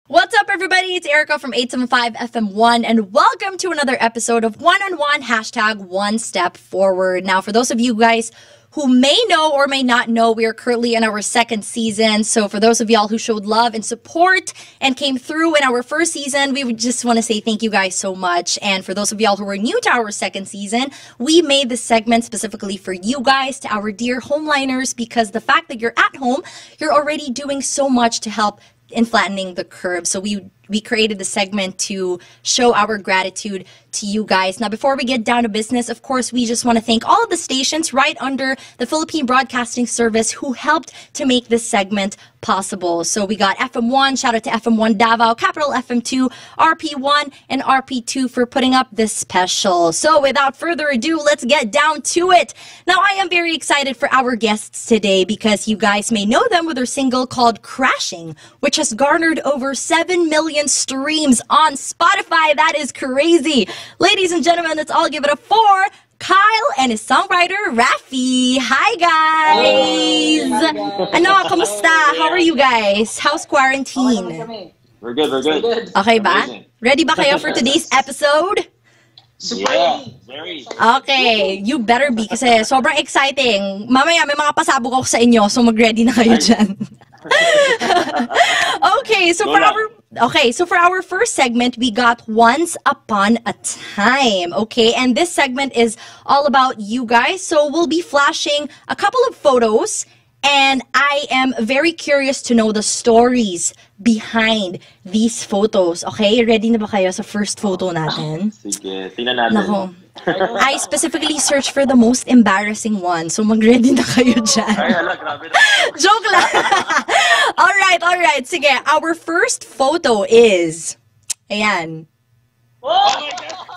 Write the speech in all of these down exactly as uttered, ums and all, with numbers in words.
What's up, everybody? It's Erika from eight seven five F M one, and welcome to another episode of Juan on one, hashtag One Step Forward. Now, for those of you guys who may know or may not know, we are currently in our second season. So for those of y'all who showed love and support and came through in our first season, we would just want to say thank you guys so much. And for those of y'all who are new to our second season, we made this segment specifically for you guys, to our dear homeliners, because the fact that you're at home, you're already doing so much to help in flattening the curve. So we we created the segment to show our gratitude to you guys. Now, before we get down to business, of course, we just want to thank all of the stations right under the Philippine Broadcasting Service who helped to make this segment possible. So we got F M one, shout out to F M one Davao, Capital F M two, R P one, and R P two for putting up this special. So without further ado, let's get down to it. Now, I am very excited for our guests today because you guys may know them with their single called Crashing, which has garnered over seven million streams on Spotify. That is crazy. Ladies and gentlemen, let's all give it a four. Kyle and his songwriter, Raffy. Hi, guys. Hi, guys. Ano, kamusta? How are you guys? How's quarantine? We're good, we're good. Okay ba? Amazing. Ready ba kayo for today's episode? Yeah, very. Okay, you better be kasi sobrang exciting. Mamaya may mga pasabog ako sa inyo, so mag-ready na kayo dyan. Okay, so for our Okay, so for our first segment, we got Once Upon a Time. Okay, and this segment is all about you guys. So we'll be flashing a couple of photos, and I am very curious to know the stories behind these photos. Okay, ready na ba kayo sa first photo natin? Sige, tingnan natin. Nako. I specifically searched for the most embarrassing one, so mag-ready na kayo dyan. Ay, hala, grabe na. Joke lang. Alright, alright. Sige, our first photo is... Ayan. Oh my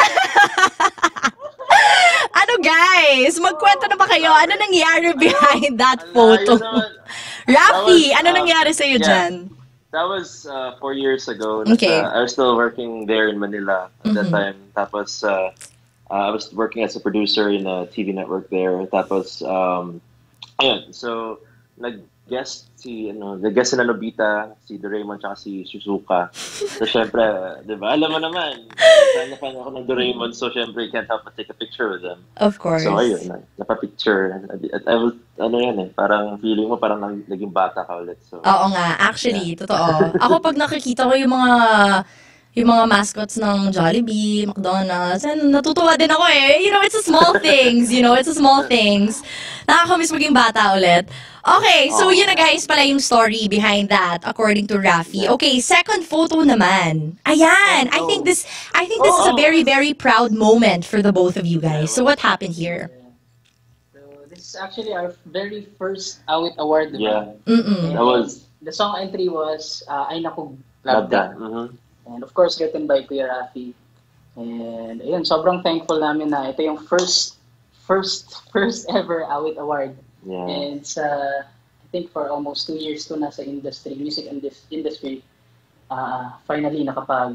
God! Ano guys? Magkwento na ba kayo? Ano nangyari behind that photo? Raffy, was, ano uh, nangyari sa'yo yeah. dyan? That was uh, four years ago. Okay. Uh, I was still working there in Manila at Mm-hmm. that time. Tapos, uh, uh, I was working as a producer in a T V network there. Tapos, um, ayun. So, nag-guest si, ano, nag-guest si Nanobita, si Doraemon, tsaka si Suzuka. So, syempre, di ba? Alam mo naman, fan na fan ako ng Doraemon, so syempre, you can't help but take a picture with them. Of course. So, ayun, na- napapicture. At I was, ano yan eh, parang feeling mo parang nag- naging bata ka ulit. So, Oo nga, actually, totoo. Ako pag nakikita ko yung mga yung mga mascots ng Jollibee, McDonald's, and natutuwa din ako eh. You know, it's the small things, you know, it's the small things. Nakakamiss maging bata ulit. Okay, so yun na guys pala yung story behind that, according to Raffy. Okay, second photo naman. Ayan, I think this, I think this is a very, very proud moment for the both of you guys. So what happened here? So this is actually our very first Awit Award. yeah, Mm-mm. that was The song entry was uh, Ay Naku love Love that. That. Mhm. And of course, written by Kuya Raffy. And ayun, sobrang thankful namin na ito yung first, first, first ever Awit Award. Yeah. And sa, I think for almost two years to na sa industry, music indus- industry, uh, finally nakapag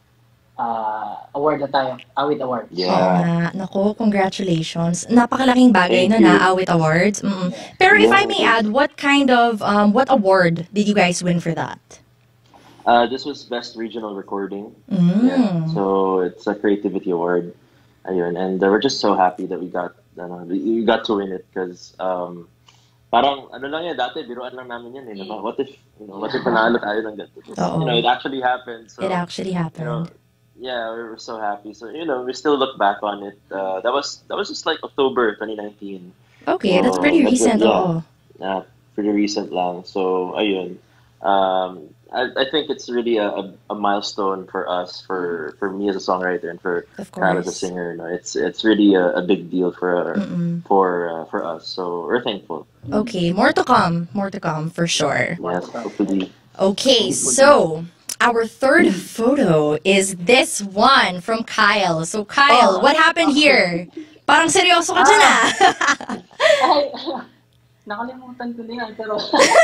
uh, award na tayo, Awit Award. Oo Yeah. nga. Naku, congratulations. Napakalaking bagay Thank na you. na Awit Awards. Mm-mm. Pero if I may add, what kind of, um, what award did you guys win for that? Uh, this was Best Regional Recording. Mm. Yeah. So it's a creativity award. Ayun. And uh, we're just so happy that we got ano, we we got to win it because um, parang ano lang yan, dati biruan lang namin yan. Eh, diba? What if, you know, what if panalo tayo ng ganito? Oo. You know, it actually happened. So, It actually you know, happened. yeah, we were so happy. So, you know, we still look back on it. Uh, that was that was just like October twenty nineteen. Okay, that's So, pretty that's recent. it, yeah. Oo. Yeah, pretty recent lang. So, ayun. Um, I, I think it's really a, a, a milestone for us, for, for me as a songwriter and for Of Kyle as a course. singer. No, it's it's really a, a big deal for Mm-mm. for uh, for us. So we're thankful. Okay, more to come. More to come, for sure. Yes, hopefully. Okay, so our third photo is this one from Kyle. So Kyle, what happened here? Parang seryoso ka dyan ah. Ay, nakalimutan ko din yan, pero...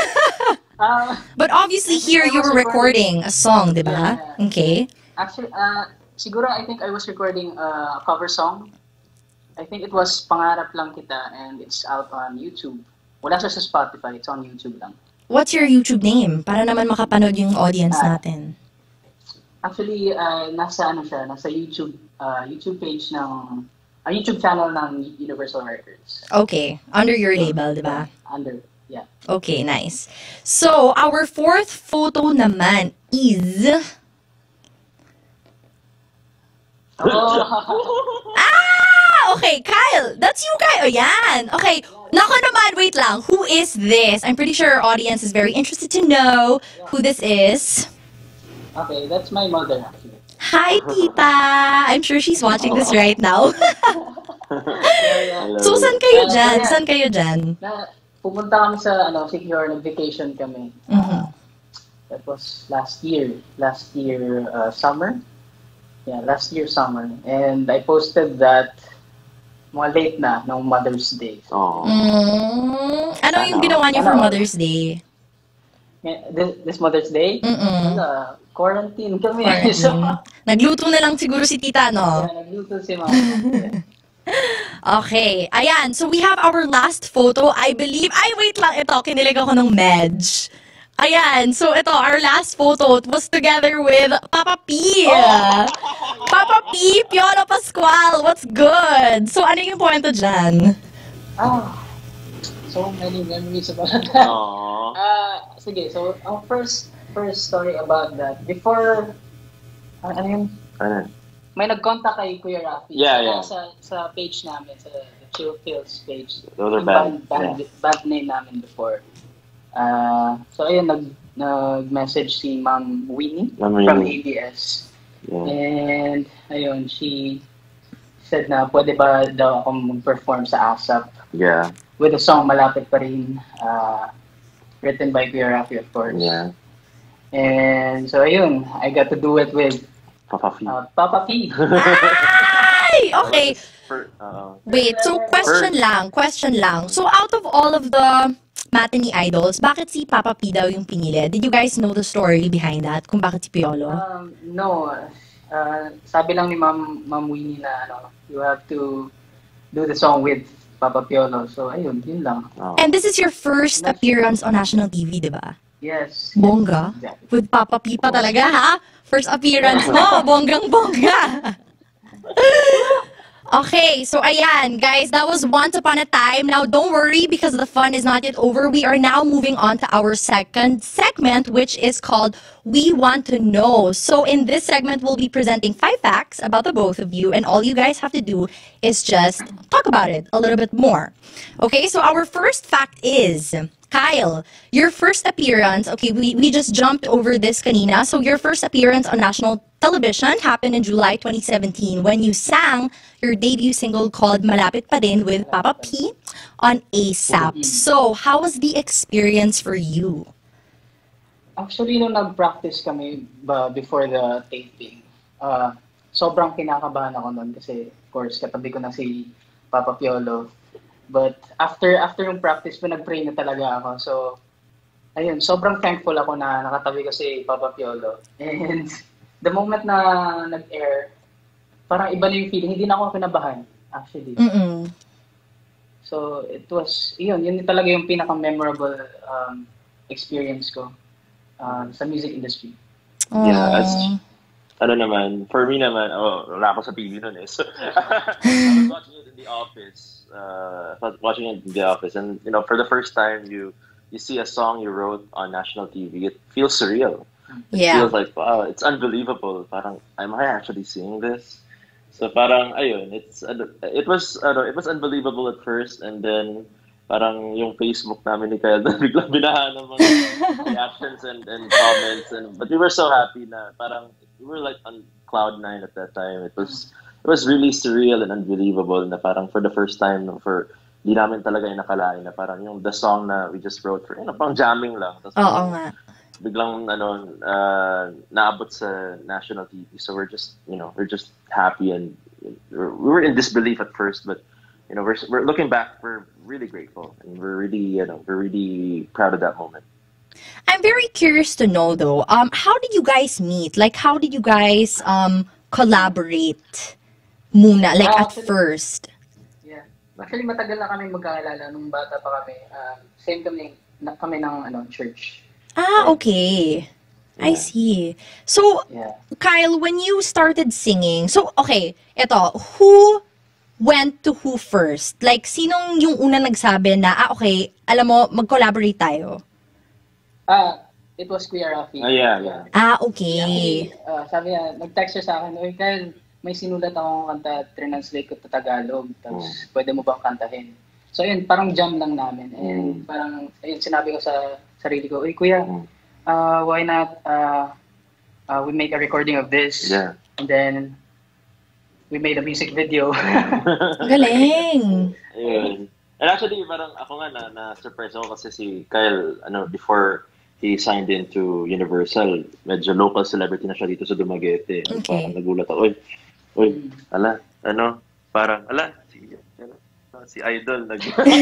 uh, But obviously here you were recording a song, di ba? Okay. actually, uh, siguro I think I was recording uh, a cover song. I think it was Pangarap Lang Kita, and it's out on YouTube. Wala siya sa Spotify, it's on YouTube lang. What's your YouTube name? Para naman makapanood yung audience natin. Actually, uh, nasa ano siya, nasa YouTube uh, YouTube page ng uh, YouTube channel ng Universal Records. Okay, under your So, label, di yeah, ba? under, yeah. Okay, nice. So, our fourth photo naman is... Oh, Ah! Okay, Kyle! That's you, Kyle! O yan! Okay, nako naman, wait lang. Who is this? I'm pretty sure our audience is very interested to know who this is. okay, that's my mother actually. Hi, Tita! I'm sure she's watching this right now. Yeah, yeah. Hello. So, saan kayo Uh, dyan? yeah. Saan kayo dyan? Na, pupunta kami sa ano, Secure, nag-vacation kami. Mhm. That was last year. Last year uh, summer. Yeah, last year summer. And I posted that mga late na, nung Mother's Day. Oh. Mm, ano yung Ano? ginawa niyo for Ano? Mother's Day? Yeah, This, this Mother's Day, Mm-mm. wala, quarantine kami. Quarantine. So, Nagluto na lang siguro si Tita, no? yeah, nagluto si mama. Yeah. Okay. Ayan. So, we have our last photo. I believe... Ay, wait lang. Ito, kinilig ako ng medj. Ayan. So, ito, our last photo was together with Papa P. Papa P, Piolo Pascual. What's good? So, ano yung kwento dyan? Ah, so many memories about that. Aww. Ah, sige, so ang first first story about that, before, ano ano yun? Ano? May nag-contact kay Kuya Raffy. Yeah, Saka yeah. Sa, sa page namin, sa the Chill Pills page. Those are Yung bad. band, band, band name namin before. Ah, so ayun, nag, nag-message si Ma'am Winnie Ma'am from Winnie. A B S. Yeah. And ayun, she said na pwede ba daw akong mag-perform sa ASAP Yeah. with a song Malapit Pa Rin, uh, written by Kuya Raffy, of course. Yeah. And so ayun, I got to do it with Papa P. uh, Papa P. Ay! Okay. For, uh, Wait, so question lang, question lang. So out of all of the matinee idols, bakit si Papa P daw yung pinili? Did you guys know the story behind that? Kung bakit si Piolo? Um, no, uh, sabi lang ni Ma'am Ma'am Winnie na ano, you have to do the song with Papa Piolo. So ayun, yun lang. oh. And this is your first appearance on national T V, di ba? Yes. Bongga? Exactly. With Papa P pa talaga, ha? First appearance mo, bonggang-bongga. Okay, so ayan, guys, that was Once Upon a Time. Now, don't worry because the fun is not yet over. We are now moving on to our second segment, which is called We Want to Know. So in this segment, we'll be presenting five facts about the both of you, and all you guys have to do is just talk about it a little bit more. Okay, so our first fact is... Kyle, your first appearance, okay, we, we just jumped over this kanina. So your first appearance on national television happened in July twenty seventeen when you sang your debut single called Malapit Pa Rin with Papa P on ASAP. So how was the experience for you? Actually, nung nag-practice kami ba before the taping, uh, sobrang kinakabahan ako nun kasi, of course, katabi ko na si Papa Piolo. But after after yung practice, pinag-pray na talaga ako. So, ayun, sobrang thankful ako na nakatabi ko si Papa Piolo. And the moment na nag-air, parang iba na yung feeling. Hindi na ako kinabahan, actually. Mm-mm. So, it was, yun, yun talaga yung pinaka-memorable um, experience ko um, sa music industry. Yeah, as, Aw. ano naman, for me naman, oh, wala ako sa T V nun eh. So, I was watching it in the office. Uh, I was watching it in the office, and you know, for the first time, you you see a song you wrote on national T V. It feels surreal. It Yeah. feels like wow, it's unbelievable. Parang, am I actually seeing this? So parang ayun, it's it was ano, it was unbelievable at first, and then parang yung Facebook namin ni Kyle biglang binahan ng mga reactions and, and comments, and but we were so happy na parang we were like on cloud nine at that time. It was it was really surreal and unbelievable na parang for the first time no, for di namin talaga yung nakalain na parang yung the song na we just wrote for, you know, pang jamming lang. Tapos Oo nga. biglang ano uh, naabot sa national T V. So we're just, you know, we're just happy, and we're, we were in disbelief at first, but you know, we're we're looking back, we're really grateful, and we're really, you know, we're really proud of that moment. I'm very curious to know though, um, how did you guys meet? Like, how did you guys um collaborate muna, like Ah, at actually- first? Yeah. Actually, matagal na kami magkakilala nung bata pa kami. Um, same kami, na, kami ng ano, church. Ah, okay. I see. So, Yeah. Kyle, when you started singing, so, okay, eto, who went to who first? Like, sinong yung una nagsabi na, ah, okay, alam mo, mag-collaborate tayo? Ah, it was Kuya Raffy. Oh, yeah, yeah. Ah, Yeah, okay. actually, uh, sabi niya, nag-text siya sa akin, "Uy, Kyle, may sinulat akong kanta, translate ko to Tagalog, tapos Mm. pwede mo bang kantahin?" So yun, parang jam lang namin. And Mm. parang, ayun, sinabi ko sa sarili ko, "Uy, Kuya, Mm. uh, why not uh, uh, we make a recording of this?" Yeah. And then, we made a music video. Galing. Ayun. And actually, parang ako nga na, na-surprise ako kasi si Kyle, ano, before he signed into Universal, medyo local celebrity na siya dito sa Dumaguete. Okay. Parang nagulat ako, uy, uy, ala, ano, parang, ala, si, ano, si Idol, nag...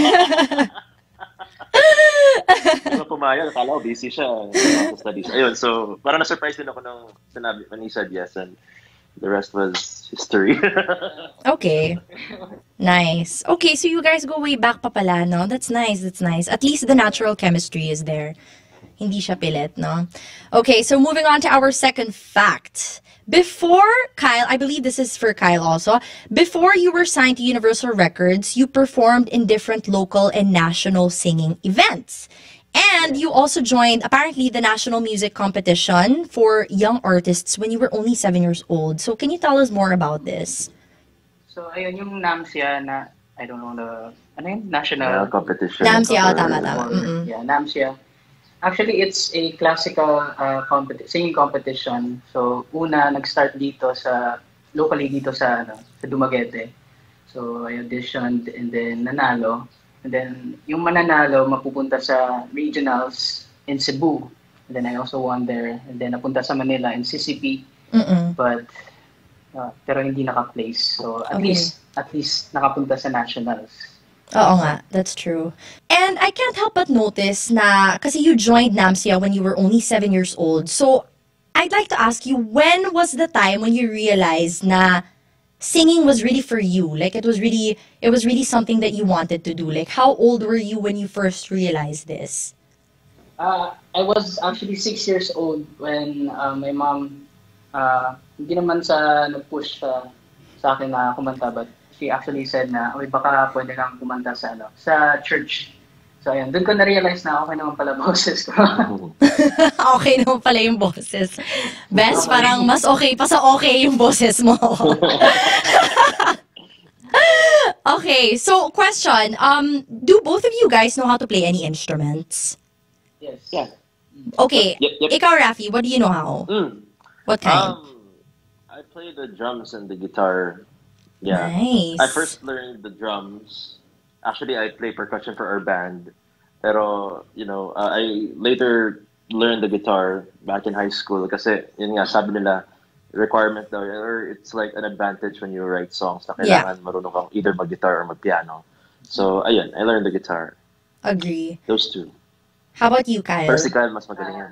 Mga pumayag, akala ko busy siya sa studies. Ayun, so, parang na-surprise din ako nung sinabi, when he said yes, and the rest was history. Okay. Nice. Okay, so you guys go way back pa pala, no? That's nice, that's nice. At least the natural chemistry is there. Hindi siya pilit, no? Okay, so moving on to our second fact. Before Kyle, I believe this is for Kyle also, before you were signed to Universal Records, you performed in different local and national singing events. And you also joined, apparently, the National Music Competition for young artists when you were only seven years old. So can you tell us more about this? So, ayun, yung NAMSIA na, I don't know the, ano yun? National... Yeah, competition. NAMSIA, Or- tama, tama. or- Mm-mm. Yeah, NAMSIA. Actually, it's a classical uh, competi- singing competition. So, una, nag-start dito sa, locally dito sa, ano, sa Dumaguete. So, I auditioned and then nanalo. And then, yung mananalo, mapupunta sa regionals in Cebu. And then I also won there. And then, napunta sa Manila in C C P. Mm-mm. But, uh, pero hindi naka-place. So, at Okay. least, at least nakapunta sa nationals. Oo nga, that's true. And I can't help but notice na, kasi you joined NAMSIA when you were only seven years old. So, I'd like to ask you, when was the time when you realized na singing was really for you? Like, it was really, it was really something that you wanted to do. Like, how old were you when you first realized this? Uh, I was actually six years old when uh, my mom, uh, hindi naman sa nag-push sa, sa akin na kumanta, but she actually said na, "Uy, baka pwede kang kumanta sa, ano, sa church." So, ayun, doon ko na-realize na okay naman pala boses ko. Okay naman pala yung boses. Best, parang mas okay pa sa okay yung boses mo. Okay, so question, um, do both of you guys know how to play any instruments? Yes. Yeah. Okay, Yep, yep. ikaw, Raffy, what do you know how? Mm. What kind? Um, I play the drums and the guitar. Yeah. Nice. I first learned the drums. Actually, I play percussion for our band. Pero, you know, uh, I later learned the guitar back in high school. Kasi, yun nga, sabi nila, requirement daw, or it's like an advantage when you write songs na kailangan marunong kang either mag-guitar or mag-piano. So, ayun, I learned the guitar. Agree. Those two. How about you, Kyle? Pero si Kyle, mas magaling yan.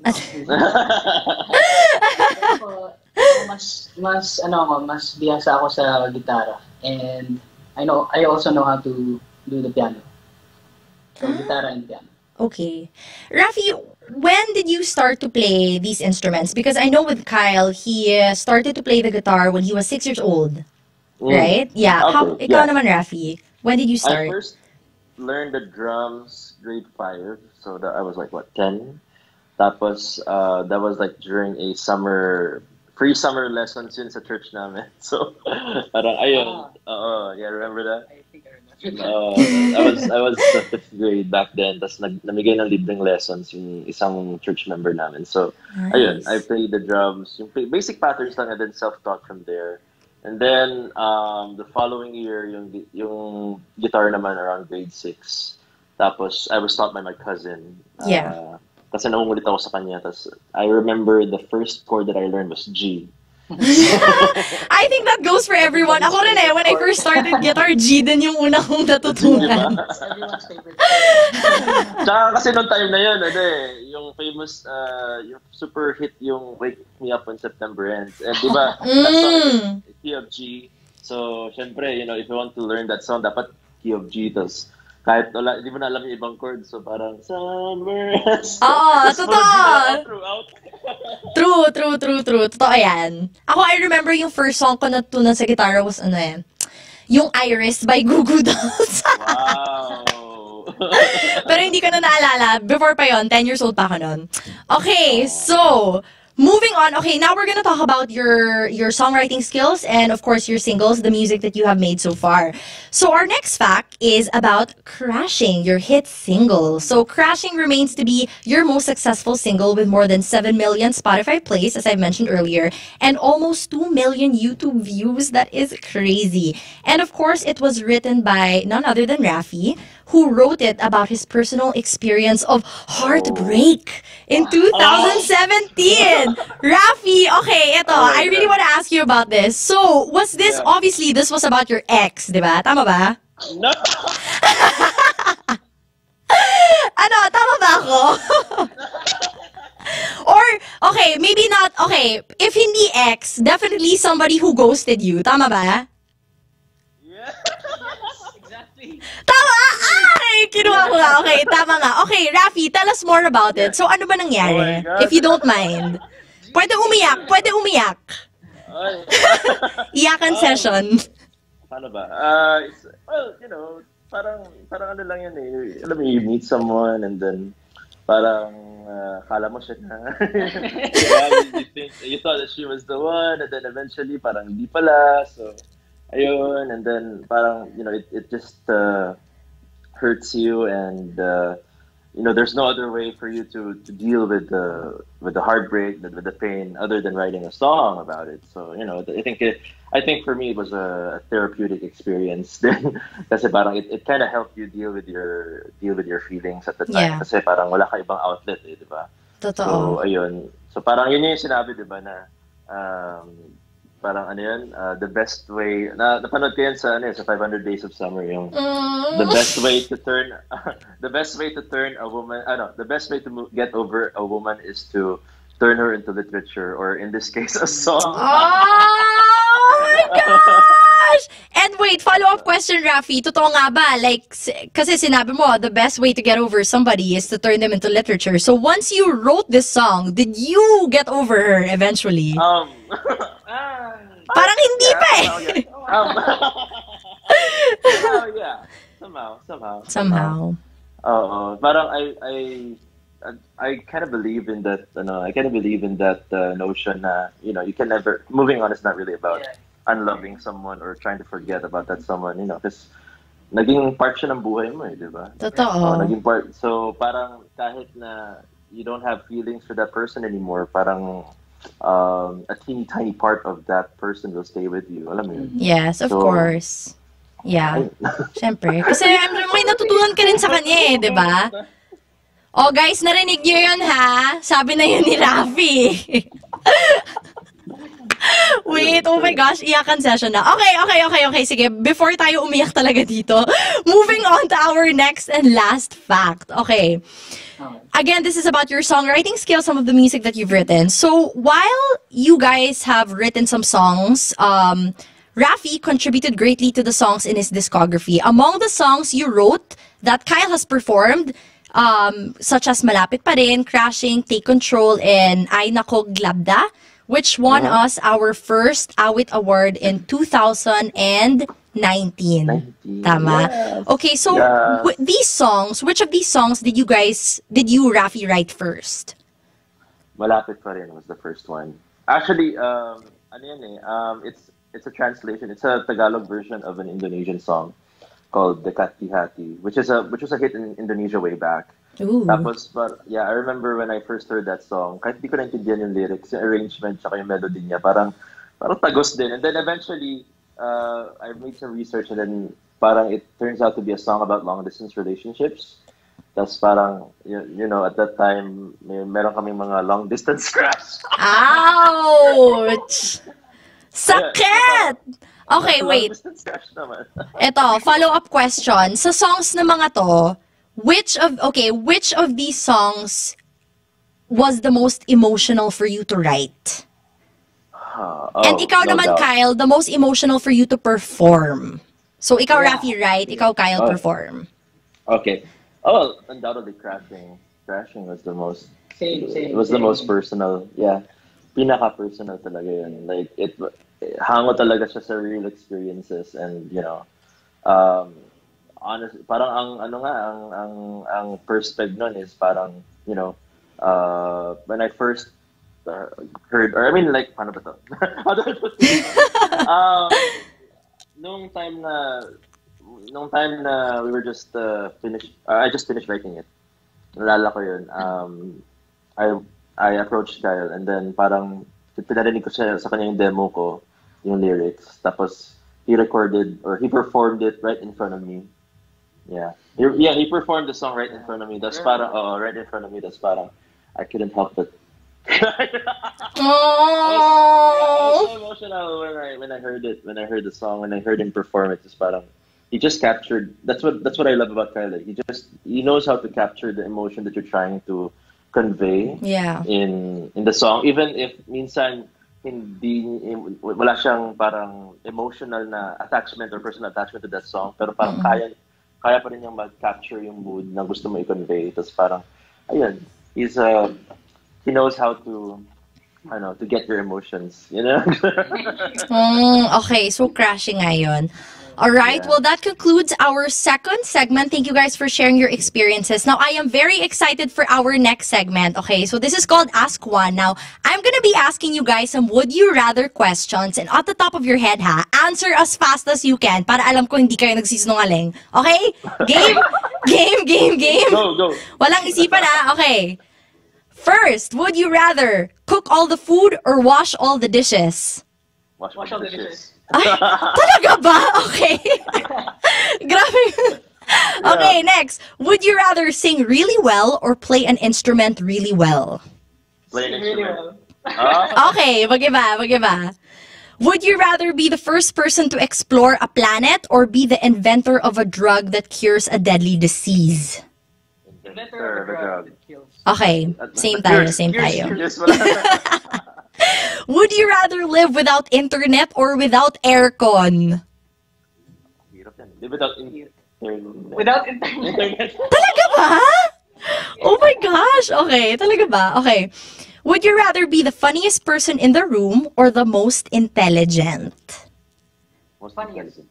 Pero, mas, mas, ano ako, mas biyasa ako sa gitara. And I know, I also know how to do the piano. So, gitara and piano. Okay. Raffy, when did you start to play these instruments? Because I know with Kyle, he uh, started to play the guitar when he was six years old. Mm. Right? Yeah. Okay, How, ikaw yeah. naman, Raffy. When did you I start? first learned the drums grade five, so that I was like what ten. Tapos uh, that was like during a summer free summer lessons yun sa church namin. So parang ayun. Uh, yeah, remember that? I think I remember. Uh, I was I was sa fifth grade back then. Tapos nag namigay ng libreng lessons yung isang church member namin. So ayun, I played the drums. Yung play, basic patterns lang and then self-taught from there. And then um, the following year, yung yung guitar naman around grade six. Tapos I was taught by my cousin. Yeah. Uh, kasi naungulit ako sa kanya. Tapos I remember the first chord that I learned was G. I think that goes for everyone. Ako rin eh, when I first started guitar, G din yung una kong natutunan. Everyone's favorite. Tsaka kasi noong time na yun, ano eh, yung famous, uh, yung super hit yung Wake Me Up When September Ends. And di ba, that song is key of G. So, syempre, you know, if you want to learn that song, dapat key of G. Tapos, kahit wala, hindi mo na alam yung ibang chords, so parang summer. Oo, totoo. Throughout. True, true, true, true. Totoo yan. Ako, I remember yung first song ko natutunan sa gitara was ano eh, yung Iris by Goo Goo Dolls. Wow! Pero hindi ko na naalala. Before pa yon, ten years old pa ako nun. Okay, so, moving on. Okay, now we're gonna talk about your your songwriting skills and of course your singles, the music that you have made so far. So our next fact is about Crashing, your hit single. So Crashing remains to be your most successful single with more than seven million Spotify plays, as I mentioned earlier, and almost two million YouTube views. That is crazy. And of course, it was written by none other than Raffy, who wrote it about his personal experience of heartbreak in two thousand seventeen. Raffy, okay, ito, Oh my I really God. want to ask you about this. So, was this, Yeah. obviously, this was about your ex, di ba? Tama ba? No! Ano, tama ba ako? Or, okay, maybe not, okay, if hindi ex, definitely somebody who ghosted you. Tama ba? Yeah. Exactly. Tama! Ay! Kinuha ko nga. Okay, tama nga. Okay, Raffy, tell us more about it. So, ano ba nangyari? Oh my God. If you don't mind. Pwede umiyak. Pwede umiyak. Ay. Iyakan Oh. session. Paano ba? Uh, it's, well, you know, parang, parang ano lang yan eh. Alam mo, you meet someone and then parang uh, kala mo siya na. Yeah, you, you, think, you thought that she was the one and then eventually parang hindi pala. So, ayun. And then parang, you know, it, it just uh, hurts you and uh, you know, there's no other way for you to, to deal with the with the heartbreak, with the pain, other than writing a song about it. So, you know, I think it, I think for me it was a therapeutic experience. Then, kasi parang it, it kind of helped you deal with your deal with your feelings at the time. Yeah. Kasi parang wala ka ibang outlet, eh, di ba? Totoo. So, ayun. So, parang yun yung sinabi, di ba, na um, parang ano yun, uh, the best way, na, napanood ko yan sa, ano, sa five hundred Days of Summer, yung Mm. the best way to turn, the best way to turn a woman, ano, the best way to mo- get over a woman is to turn her into literature, or in this case, a song. Oh my gosh! And wait, follow-up question, Raffy. Totoo nga ba? Like, s- kasi sinabi mo, the best way to get over somebody is to turn them into literature. So once you wrote this song, did you get over her eventually? Um, ah, Parang hindi yeah, pa eh. somehow, yeah. Um, somehow, yeah. Somehow, somehow. Somehow. Oo, parang I I I kind of believe in that. Ano, I kind of believe in that uh, notion na, you know, you can never. Moving on is not really about Yeah. unloving someone or trying to forget about that someone. You know, because naging part siya ng buhay mo, eh, di ba? Oo, Totoo. naging part. So parang kahit na you don't have feelings for that person anymore, parang um, a teeny tiny part of that person will stay with you. Alam mo yun? Yes, of So, course. Yeah. Siyempre. Kasi I'm- may natutunan ka rin sa kanya eh, di ba? Oh, guys, narinig niyo yun, ha? Sabi na yun ni Raffy. Wait, oh my gosh, iyakan session na. Okay, okay, okay, okay. Sige, before tayo umiyak talaga dito, moving on to our next and last fact. Okay. Okay. Again, this is about your songwriting skills, some of the music that you've written. So, while you guys have written some songs, um, Raffy contributed greatly to the songs in his discography. Among the songs you wrote that Kyle has performed, um, such as Malapit Pa Rin, Crashing, Take Control, and Ay Nako Glabda, which won us our first Awit Award in two thousand nineteen. nineteen. Tama? Yes. Okay, so Yes. w- these songs, which of these songs did you guys, did you, Raffy, write first? Malapit Pa Rin was the first one. Actually, um, ano yan eh, um, it's it's a translation. It's a Tagalog version of an Indonesian song called Dekat Di Hati, which is a which was a hit in Indonesia way back. Ooh. Tapos, but yeah, I remember when I first heard that song, kahit di ko naintindihan yung lyrics, yung arrangement, tsaka yung melody niya, parang parang tagos din. And then eventually, uh, I made some research and then parang it turns out to be a song about long distance relationships. Tapos parang, you, you know, at that time, may, meron kaming mga long distance crush. Ouch! Sakit! Okay, Long wait. distance crush naman. Ito, follow-up question. Sa songs na mga to, which of, okay, which of these songs was the most emotional for you to write? Ah, oh, And ikaw no naman, doubt. Kyle, the most emotional for you to perform. So, ikaw, Yeah. Raffy, write. Ikaw, Kyle, Oh. perform. Okay. Oh, undoubtedly crashing. Crashing was the most. Same, It same, was the same. most personal. Yeah. Pinaka-personal talaga yun. Like, it, hango talaga siya sa real experiences and, you know, um, honest, parang ang, ano nga, ang, ang, ang perspective nun is parang, you know, uh, when I first uh, heard, or I mean, like, paano ba to? How do I put this? Um, nung time na, nung time na we were just uh, finished, uh, I just finished writing it. Nalala ko yun. Um, I I approached Kyle and then parang pinarinig ko siya sa kanya yung demo ko, yung lyrics. Tapos he recorded or he performed it right in front of me. Yeah. He, yeah, he performed the song right in front of me. That's parang, oh, right in front of me. That's parang, I couldn't help but. I was, yeah, I was so emotional when I when I heard it, when I heard the song, when I heard him perform it. Just parang, he just captured. That's what that's what I love about Kyle. He just he knows how to capture the emotion that you're trying to convey Yeah. in in the song, even if minsan hindi wala siyang parang emotional na attachment or personal attachment to that song, pero parang Mm-mm. kaya kaya pa rin niyang mag-capture yung mood na gusto mo i-convey. Tapos parang ayun, he's uh he knows how to I don't know, to get your emotions, you know? Mm, okay, so crashing nga yun. Alright, Yeah. well that concludes our second segment. Thank you guys for sharing your experiences. Now, I am very excited for our next segment. Okay, so this is called Ask Juan. Now, I'm gonna be asking you guys some would you rather questions and at the top of your head ha, answer as fast as you can para alam ko hindi kayo nagsisinungaling. Okay? Game? Game, game, game. Go, go. Walang isipan ha. Okay. First, would you rather cook all the food or wash all the dishes? Wash, Wash all the dishes. Ay, talaga ba? Okay. Grabe. Okay, next. Would you rather sing really well or play an instrument really well? Play an Really instrument. well. Ah, Okay, mag-iba, mag-iba. Would you rather be the first person to explore a planet or be the inventor of a drug that cures a deadly disease? Better of a drug that kills. Okay, same tayo, same Yours, tayo. yours, wala. Would you rather live without internet or without aircon? Hirap yan. Di without internet. Without internet. internet. Talaga ba? Oh my gosh. Okay, talaga ba? Okay. Would you rather be the funniest person in the room or the most intelligent? Most Funniest.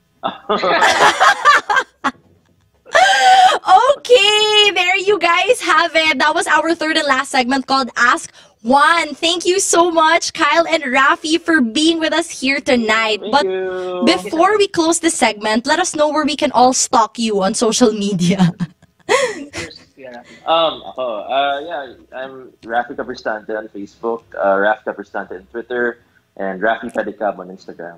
Okay, there you guys have it. That was our third and last segment called Ask Juan. Thank you so much, Kyle and Raffy, for being with us here tonight. Thank But you. before we close this segment, let us know where we can all stalk you on social media. Yeah. Um, ako, uh, yeah, I'm Raffy Cabristante on Facebook, uh, Raffy Cabristante on Twitter, and Raffy Pedicab on Instagram.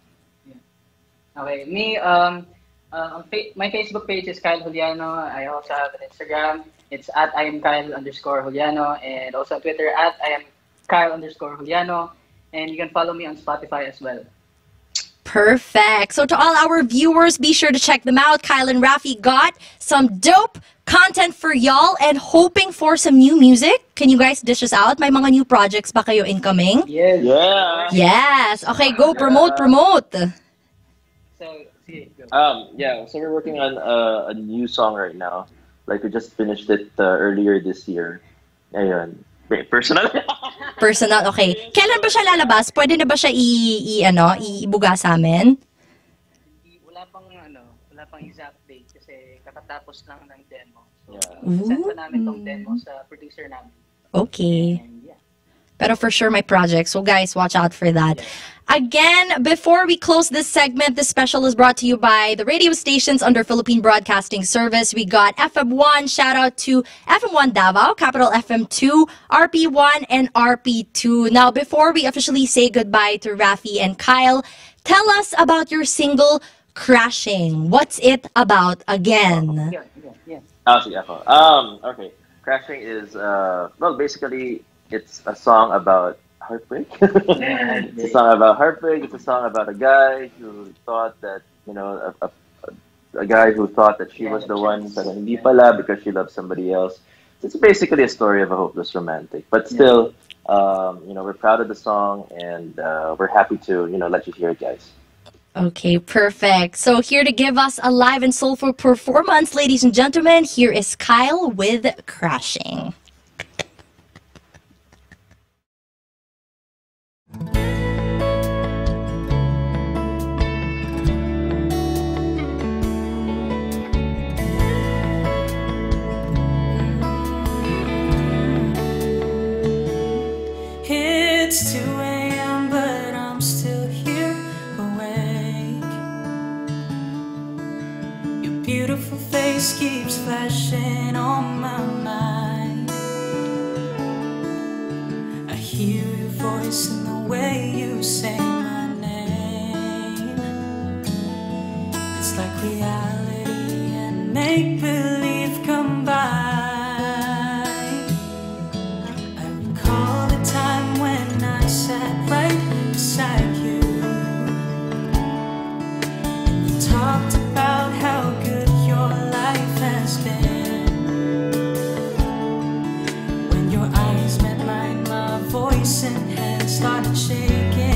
Okay, me, um, uh, on fa- my Facebook page is Kyle Juliano. I also have an Instagram. It's at I am Kyle underscore Juliano, and also on Twitter at I am Kyle underscore Juliano. And you can follow me on Spotify as well. Perfect. So to all our viewers, be sure to check them out. Kyle and Raffy got some dope content for y'all and hoping for some new music. Can you guys dish us out? May mga new projects ba kayo incoming? Yes. Yeah. Yes. Okay, go promote, promote. So, see, go. Um, yeah, so we're working on uh, a new song right now. Like we just finished it uh, earlier this year. Ayun. Wait, personal? Personal, okay. Kailan ba siya lalabas? Pwede na ba siya i, i ano, ibuga sa amin? Hindi- Wala pang ano, wala pang exact date kasi kakatapos lang ng demo. So, Yeah. send pa namin tong demo sa producer namin. Okay. And yeah. Pero for sure my project. So guys, watch out for that. Again, before we close this segment, this special is brought to you by the radio stations under Philippine Broadcasting Service. We got F M one, shout out to F M one Davao, Capital F M two, R P one, and R P two. Now, before we officially say goodbye to Raffy and Kyle, tell us about your single, Crashing. What's it about again? Yeah, yeah, yeah. Oh, sige ako. Um, okay. Crashing is, uh, well, basically, it's a song about heartbreak. It's a song about heartbreak. It's a song about a guy who thought that, you know, a, a, a guy who thought that she Yeah, was the the one, chance. but hindi pala because she loved somebody else. It's basically a story of a hopeless romantic. But still, um, you know, we're proud of the song and uh, we're happy to, you know, let you hear it, guys. Okay, perfect. So here to give us a live and soulful performance, ladies and gentlemen, here is Kyle with Crashing. It's two a m but I'm still here awake. Your beautiful face keeps flashing on my mind. I hear your voice and the way you say my name. It's like reality and make-believe combined. Beside you, and you talked about how good your life has been. When your eyes met mine, my voice and head started shaking,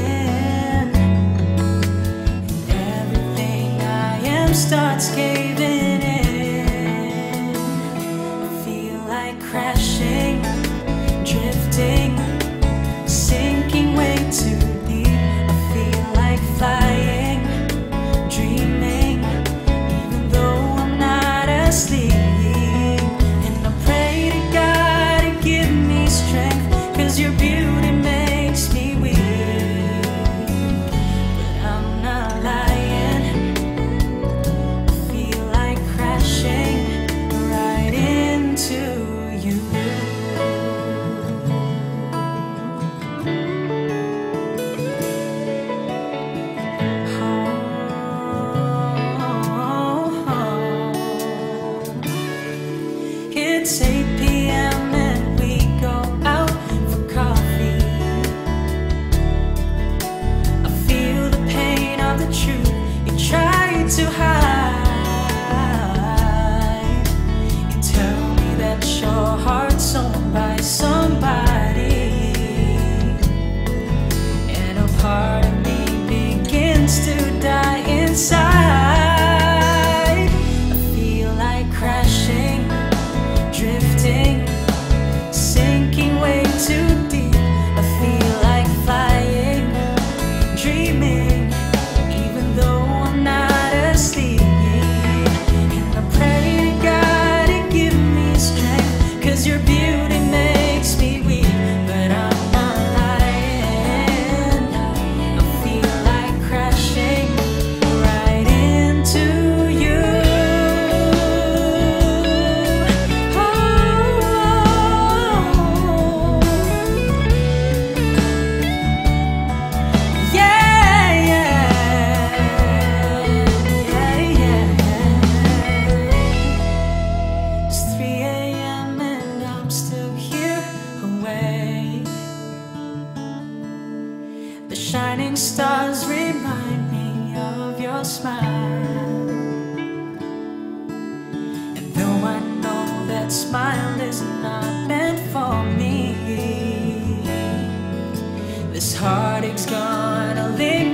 and everything I am starts caving in. I feel like crashing, drifting, sinking way too deep. I feel like flying, dreaming, even though I'm not asleep. And I pray to God to give me strength, 'cause your beauty makes me weak. But I'm not lying, I feel like crashing right into you. It's eight p m and we go out for coffee. I feel the pain of the truth you try to hide. You tell me that your heart's owned by somebody, and a part of me begins to die inside. I feel like crashing, drifting, sinking way too deep. I feel like flying, dreaming, even though I'm not asleep. And I pray to God to give me strength, 'cause your beauty makes me weak. But I'm not lying, I feel like crashing right into you. Shining stars remind me of your smile. And though I know that smile is not meant for me, this heartache's gonna linger